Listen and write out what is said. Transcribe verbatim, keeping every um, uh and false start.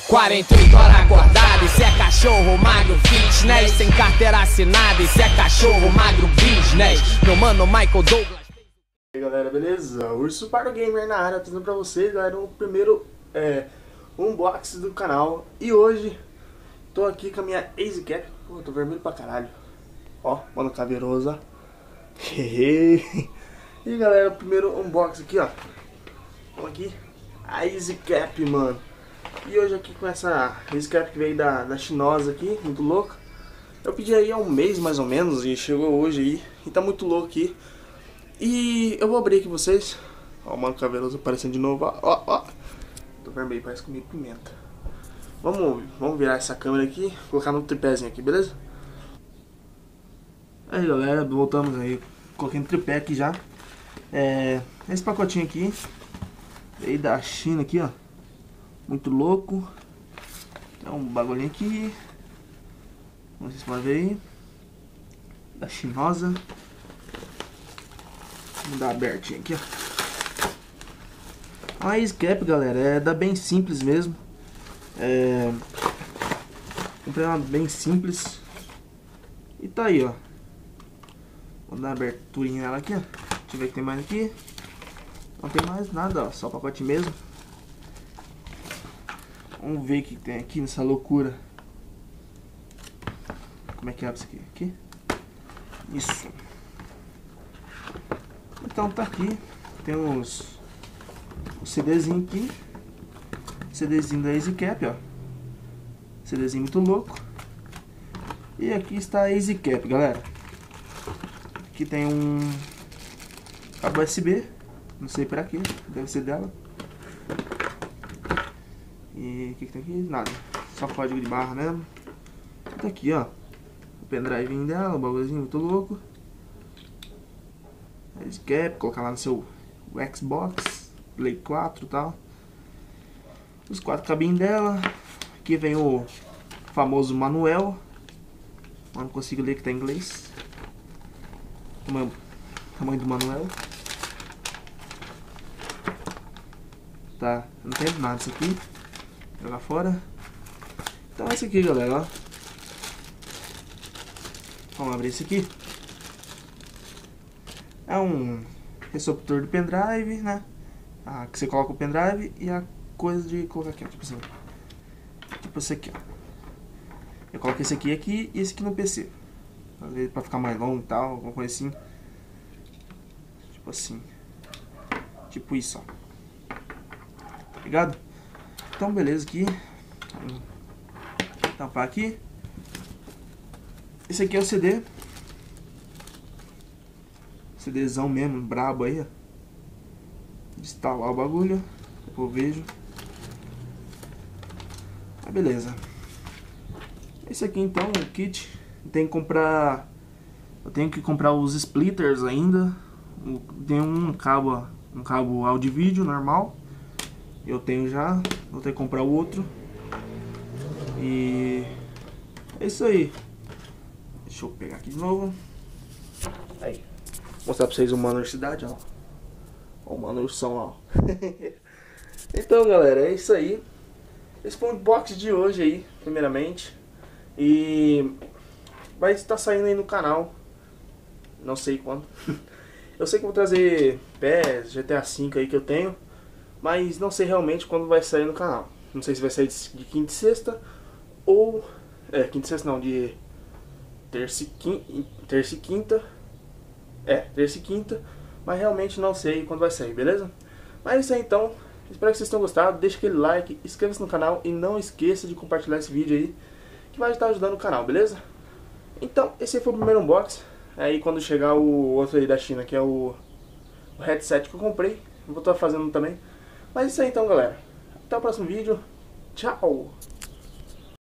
quarenta e oito horas acordado, isso é cachorro magro fitness. Sem carteira assinada, isso é cachorro magro business. Meu mano Michael Douglas. E aí galera, beleza? Urso Pardo Gamer na área, trazendo pra vocês, galera, o primeiro é, unboxing do canal. E hoje, tô aqui com a minha EasyCap. Pô, tô vermelho pra caralho. Ó, mano caveiroso. E galera, o primeiro unboxing aqui, ó. Vamos aqui, a EasyCap, mano. E hoje aqui com essa EasyCap que veio da, da Chinosa aqui, muito louco. Eu pedi aí há um mês mais ou menos e chegou hoje aí. E tá muito louco aqui. E eu vou abrir aqui vocês. Ó, o mano caveiroso aparecendo de novo, ó, ó, ó. Tô vermelho, parece comer pimenta. Vamos, vamos virar essa câmera aqui, colocar no tripézinho aqui, beleza? Aí galera, voltamos aí, coloquei no tripé aqui já. É, esse pacotinho aqui veio da China aqui, ó. Muito louco. Tem um bagulhinho aqui. Não sei se vai ver aí. Da Chinosa. Vamos dar abertinho aqui, ó. A EasyCap, galera, é da bem simples mesmo. É... Comprei uma bem simples. E tá aí, ó. Vou dar uma aberturinha nela aqui, ó. Deixa eu ver o que tem mais aqui. Não tem mais nada, ó. Só o pacote mesmo. Vamos ver o que tem aqui nessa loucura. Como é que abre isso aqui? Aqui? Isso. Então tá aqui. Tem uns... um CDzinho aqui. CDzinho da EasyCap, ó. CDzinho muito louco. E aqui está a EasyCap, galera. Aqui tem um cabo U S B. Não sei pra quê. Deve ser dela. E o que, que tem aqui? Nada. Só código de barra mesmo. Tá aqui, ó. O pendrive dela, o bagulhozinho muito louco. EasyCap, colocar lá no seu Xbox, Play quatro e tal. Os quatro cabinhos dela. Aqui vem o famoso manual. Não consigo ler que tá em inglês. Tamanho, tamanho do manual. Tá, não tem nada isso aqui. Jogar fora. Então é esse aqui, galera, ó. Vamos abrir esse aqui. É um receptor de pendrive, né? Ah, que você coloca o pendrive e a coisa de colocar aqui, ó, tipo assim. Tipo esse aqui, ó. Eu coloco esse aqui aqui e esse aqui no P C. Às vezes pra ficar mais longo e tal, alguma coisa assim. Tipo assim. Tipo isso, ó. Tá ligado? Então beleza aqui. Vamos tampar aqui. Esse aqui é o C D. CDzão mesmo, brabo aí, ó. Instalar o bagulho. Depois eu vejo. Ah, beleza. Esse aqui então, o kit. Tem que comprar. Eu tenho que comprar os splitters ainda. Tem um cabo, um cabo áudio e vídeo normal. Eu tenho já. Vou ter que comprar o outro. E é isso aí. Deixa eu pegar aqui de novo. Aí. Vou mostrar pra vocês o mano cidade, ó. Ó o mano ursão, ó. Então, galera, é isso aí. Esse foi o unboxing de hoje aí, primeiramente. E vai estar saindo aí no canal. Não sei quando. Eu sei que vou trazer P E S, G T A cinco aí que eu tenho. Mas não sei realmente quando vai sair no canal. Não sei se vai sair de quinta e sexta. Ou... É, quinta e sexta não, de... Terça e quinta... Terça e quinta. É, terça e quinta. Mas realmente não sei quando vai sair, beleza? Mas é isso aí então. Espero que vocês tenham gostado. Deixa aquele like, inscreva-se no canal. E não esqueça de compartilhar esse vídeo aí, que vai estar ajudando o canal, beleza? Então, esse aí foi o primeiro unboxing. Aí quando chegar o outro aí da China, que é o, o headset que eu comprei, eu vou estar fazendo também. Mas é isso aí então, galera. Até o próximo vídeo. Tchau!